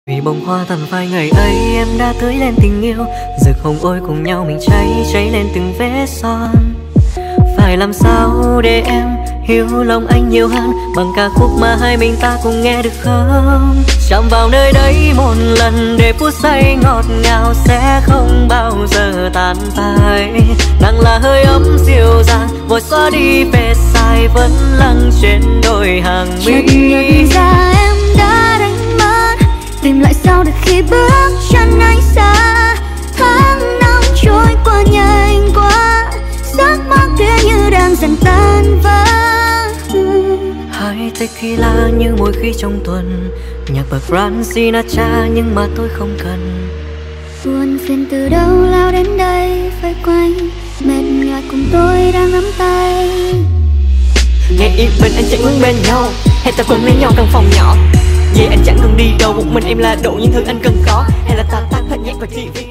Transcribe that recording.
Vì bông hoa tàn phai ngày ấy em đã tưới lên tình yêu, rực hồng ôi cùng nhau mình cháy lên từng vết son. Phải làm sao để em hiểu lòng anh nhiều hơn bằng ca khúc mà hai mình ta cùng nghe được không? Chạm vào nơi đấy một lần để phút giây ngọt ngào sẽ không bao giờ tàn phai. Nắng là hơi ấm dịu dàng vội xóa đi vết sai vẫn lắng trên đôi hàng mi. Chợt nhận ra em đã đánh mất, tìm lại sau được khi bước chân anh xa. Tháng năm trôi qua nhanh quá, giấc mơ kia như đang dần tan vỡ. Hai tequila như mỗi khi trong tuần, nhạc bậc Frank Sinatra nhưng mà tôi không cần. Buồn phiền từ đâu lao đến đây vây quanh, mệt nhạt cùng tôi đang nắm tay. Nghe im bên anh chạy hướng bên nhau, hay ta quên lấy nhau căn phòng nhỏ. Vậy anh chẳng cần đi đâu, một mình em là đủ những thứ anh cần có. Hay là ta tắt hết nhạc và TV.